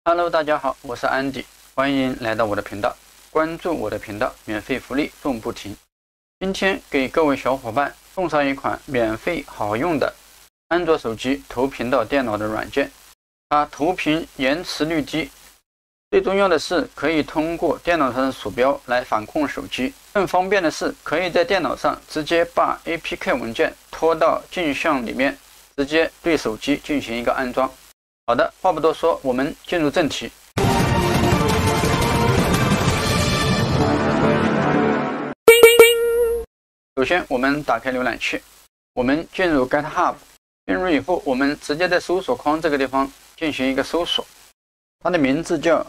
Hello， 大家好，我是安迪，欢迎来到我的频道，关注我的频道，免费福利送不停。今天给各位小伙伴送上一款免费好用的安卓手机投屏到电脑的软件，它投屏延迟率低，最重要的是可以通过电脑上的鼠标来反控手机，更方便的是可以在电脑上直接把 APK 文件拖到镜像里面，直接对手机进行一个安装。好的，话不多说，我们进入正题。首先，我们打开浏览器，我们进入 GitHub， 进入以后，我们直接在搜索框这个地方进行一个搜索，它的名字叫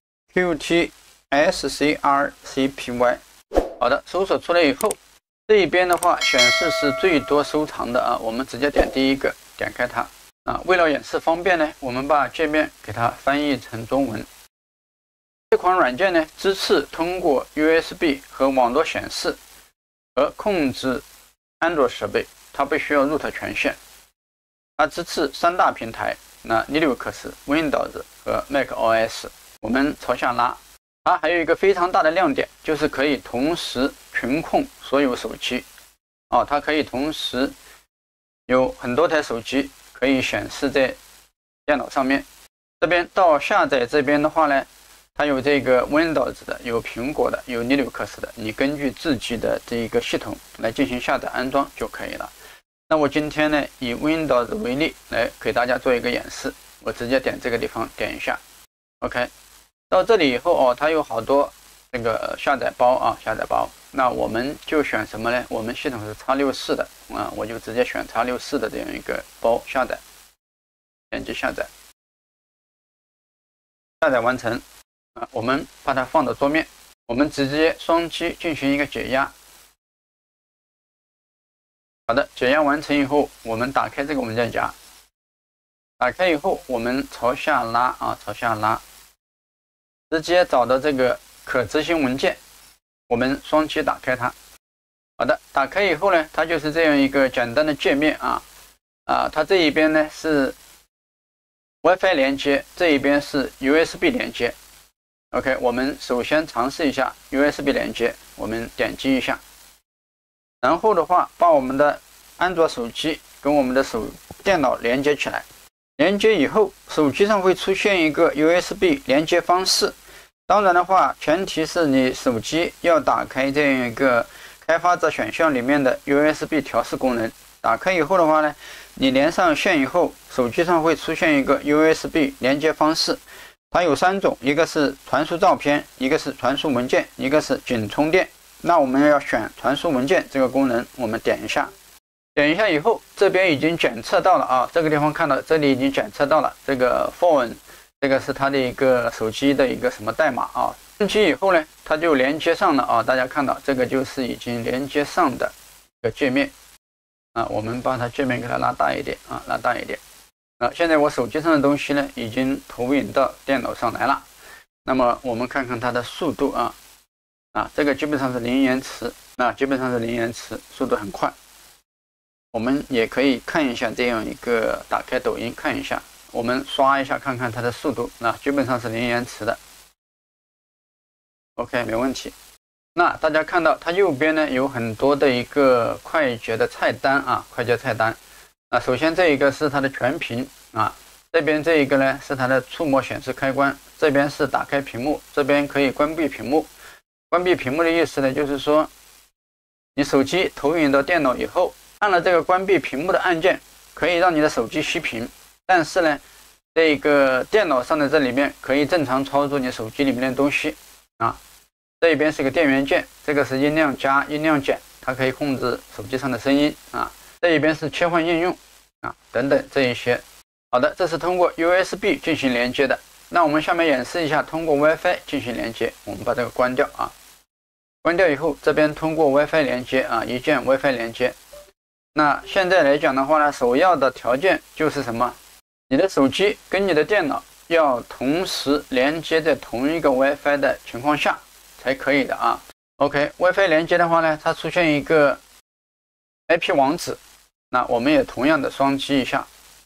QTSCRCPY。好的，搜索出来以后，这一边的话显示是最多收藏的啊，我们直接点第一个，点开它。为了演示方便呢，我们把界面给它翻译成中文。这款软件呢，支持通过 USB 和网络显示和控制安卓设备，它不需要 root 权限。它支持3大平台，Linux、Windows 和 macOS。我们朝下拉，它还有一个非常大的亮点，就是可以同时群控所有手机。它可以同时有很多台手机。可以显示在电脑上面。这边到下载这边的话呢，它有这个 Windows 的，有苹果的，有 Linux 的，你根据自己的这个系统来进行下载安装就可以了。那我今天呢，以 Windows 为例来给大家做一个演示。我直接点这个地方，点一下 ，OK。到这里以后它有好多这个下载包啊，下载包。那我们就选什么呢？我们系统是 X64 的我就直接选 X64 的这样一个包下载，点击下载，下载完成我们把它放到桌面，我们直接双击进行一个解压。好的，解压完成以后，我们打开这个文件夹，打开以后我们朝下拉朝下拉，直接找到这个可执行文件。我们双击打开它，好的，打开以后呢，它就是这样一个简单的界面它这一边呢是 WiFi 连接，这一边是 USB 连接。OK， 我们首先尝试一下 USB 连接，我们点击一下，然后的话把我们的安卓手机跟我们的电脑连接起来。连接以后，手机上会出现一个 USB 连接方式。当然的话，前提是你手机要打开这样一个开发者选项里面的 USB 调试功能。打开以后的话呢，你连上线以后，手机上会出现一个 USB 连接方式。它有3种，一个是传输照片，一个是传输文件，一个是仅充电。那我们要选传输文件这个功能，我们点一下。点一下以后，这边已经检测到了这个地方看到，这里已经检测到了这个 phone。这个是它的一个手机的一个什么代码升级以后呢，它就连接上了大家看到这个就是已经连接上的一个界面我们把它界面给它拉大一点拉大一点现在我手机上的东西呢已经投影到电脑上来了。那么我们看看它的速度这个基本上是零延迟基本上是零延迟，速度很快。我们也可以看一下这样一个，打开抖音看一下。我们刷一下看看它的速度，基本上是零延迟的。OK， 没问题。那大家看到它右边呢有很多的一个快捷的菜单快捷菜单。首先这一个是它的全屏这边这一个呢是它的触摸显示开关，这边是打开屏幕，这边可以关闭屏幕。关闭屏幕的意思呢，就是说你手机投影到电脑以后，按了这个关闭屏幕的按键，可以让你的手机熄屏。但是呢，这个电脑上的这里面可以正常操作你手机里面的东西这一边是个电源键，这个是音量加、音量减，它可以控制手机上的声音这一边是切换应用等等这一些。好的，这是通过 USB 进行连接的。那我们下面演示一下通过 WiFi 进行连接。我们把这个关掉关掉以后，这边通过 WiFi 连接一键 WiFi 连接。那现在来讲的话呢，首要的条件就是什么？你的手机跟你的电脑要同时连接在同一个 WiFi 的情况下才可以的OK， WiFi 连接的话呢，它出现一个 IP 网址，那我们也同样的双击一下，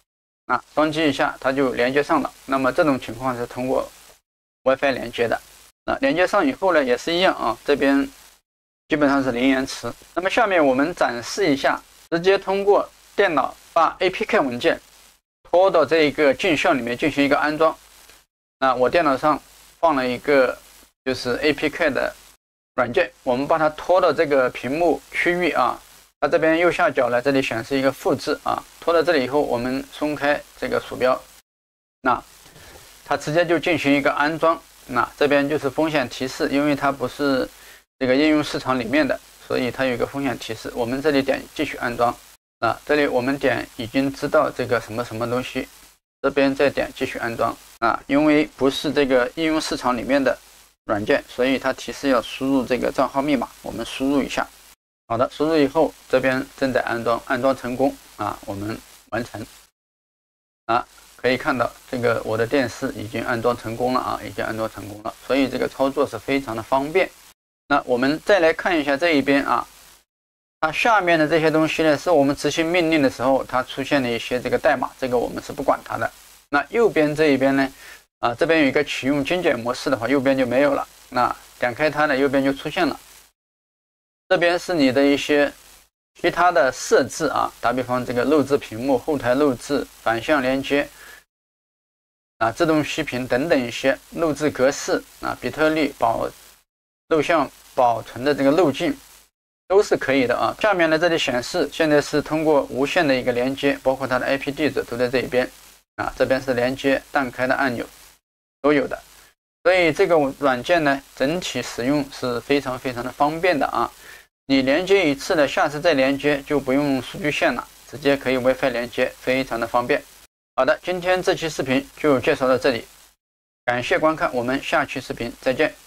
双击一下它就连接上了。那么这种情况是通过 WiFi 连接的。连接上以后呢，也是一样啊，这边基本上是零延迟。那么下面我们展示一下，直接通过电脑把 APK 文件拖到这个镜像里面进行一个安装。我电脑上放了一个就是 APK 的软件，我们把它拖到这个屏幕区域啊，它这边右下角呢，这里显示一个复制啊，拖到这里以后，我们松开这个鼠标，它直接就进行一个安装。这边就是风险提示，因为它不是这个应用市场里面的，所以它有一个风险提示。我们这里点继续安装。这里我们点已经知道这个什么什么东西，这边再点继续安装。因为不是这个应用市场里面的软件，所以它提示要输入这个账号密码，我们输入一下。好的，输入以后，这边正在安装，安装成功我们完成。可以看到这个我的电视已经安装成功了已经安装成功了，所以这个操作是非常的方便。我们再来看一下这一边它下面的这些东西呢，是我们执行命令的时候它出现的一些这个代码，这个我们是不管它的。右边这一边呢，这边有一个启用精简模式的话，右边就没有了。点开它呢，右边就出现了。这边是你的一些其他的设置打比方这个录制屏幕、后台录制、反向连接自动熄屏等等一些录制格式比特币录像保存的这个路径都是可以的下面呢，这里显示现在是通过无线的一个连接，包括它的 IP 地址都在这一边这边是连接弹开的按钮都有的，所以这个软件呢整体使用是非常非常的方便的你连接一次呢，下次再连接就不用数据线了，直接可以 WiFi 连接，非常的方便。好的，今天这期视频就介绍到这里，感谢观看，我们下期视频再见。